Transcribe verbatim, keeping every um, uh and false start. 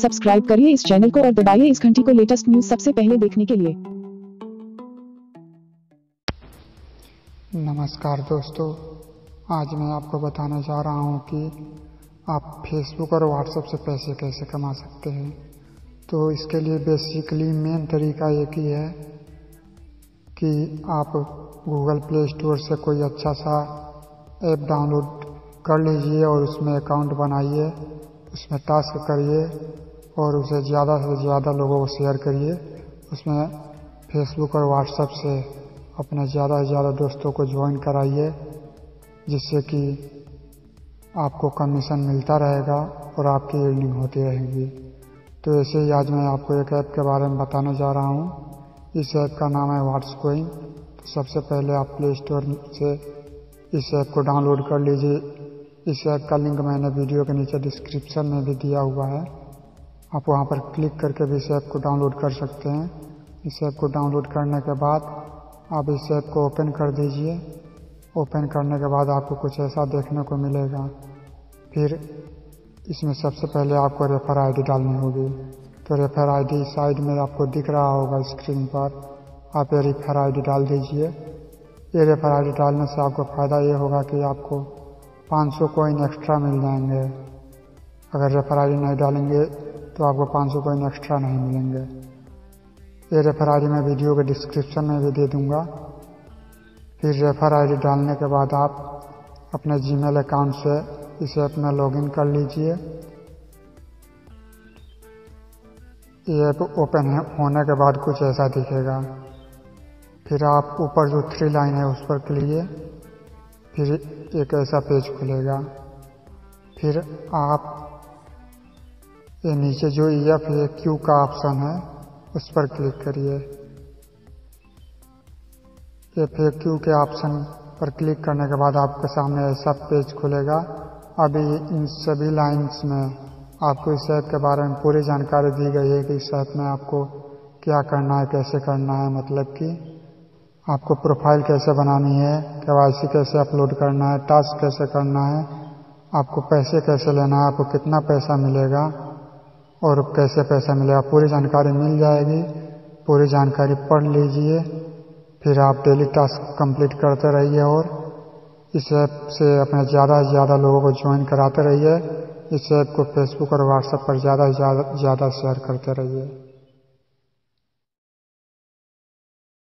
Subscribe करिए इस channel को और दबाइए इस घंटी को लेटेस्ट न्यूज सबसे पहले देखने के लिए। नमस्कार दोस्तों, आज मैं आपको बताने जा रहा हूं कि आप फेसबुक और व्हाट्सएप से पैसे कैसे कमा सकते हैं। तो इसके लिए बेसिकली मेन तरीका एक ही है कि आप गूगल प्ले स्टोर से कोई अच्छा सा ऐप डाउनलोड कर लीजिए और उसमें अकाउंट बनाइए, उसमें टास्क करिए और उसे ज़्यादा से ज़्यादा लोगों को शेयर करिए। उसमें फेसबुक और व्हाट्सएप से अपने ज़्यादा से ज़्यादा दोस्तों को ज्वाइन कराइए, जिससे कि आपको कमीशन मिलता रहेगा और आपकी अर्निंग होती रहेगी। तो ऐसे ही आज मैं आपको एक ऐप के बारे में बताने जा रहा हूँ। इस ऐप का नाम है व्हाट्सकॉइन। तो सबसे पहले आप प्ले स्टोर से इस ऐप को डाउनलोड कर लीजिए। इस ऐप का लिंक मैंने वीडियो के नीचे डिस्क्रिप्शन में भी दिया हुआ है, आप वहां पर क्लिक करके भी इस ऐप को डाउनलोड कर सकते हैं। इस ऐप को डाउनलोड करने के बाद आप इस ऐप को ओपन कर दीजिए। ओपन करने के बाद आपको कुछ ऐसा देखने को मिलेगा। फिर इसमें सबसे पहले आपको रेफर आईडी डालनी होगी। तो रेफर आईडी साइड में आपको दिख रहा होगा स्क्रीन पर, आप ये रेफर आईडी डाल दीजिए। ये रेफर आईडी डालने से आपको फ़ायदा ये होगा कि आपको पाँच सौ कॉइन एक्स्ट्रा मिल जाएंगे। अगर रेफर आईडी नहीं डालेंगे तो आपको पाँच सौ कॉइन एक्स्ट्रा नहीं मिलेंगे। ये रेफर आईडी मैं वीडियो के डिस्क्रिप्शन में भी दे दूंगा। फिर रेफर आईडी डालने के बाद आप अपने जीमेल अकाउंट से इस ऐप में लॉगिन कर लीजिए। ये ऐप ओपन होने के बाद कुछ ऐसा दिखेगा। फिर आप ऊपर जो थ्री लाइन है उस पर क्लिक, फिर एक ऐसा पेज खुलेगा। फिर आप ये नीचे जो एफ ए क्यू का ऑप्शन है उस पर क्लिक करिए। एफ ए क्यू के ऑप्शन पर क्लिक करने के बाद आपके सामने ऐसा पेज खुलेगा। अभी इन सभी लाइंस में आपको इस ऐप के बारे में पूरी जानकारी दी गई है कि इस ऐप में आपको क्या करना है, कैसे करना है। मतलब कि आपको प्रोफाइल कैसे बनानी है, केवाईसी कैसे अपलोड करना है, टास्क कैसे करना है, आपको पैसे कैसे लेना है, आपको कितना पैसा मिलेगा और कैसे पैसा मिलेगा, पूरी जानकारी मिल जाएगी। पूरी जानकारी पढ़ लीजिए। फिर आप डेली टास्क कंप्लीट करते रहिए और इस ऐप से अपने ज़्यादा से ज़्यादा लोगों को ज्वाइन कराते रहिए। इस ऐप को फेसबुक और व्हाट्सएप पर ज़्यादा से ज़्यादा ज़्यादा शेयर करते रहिए।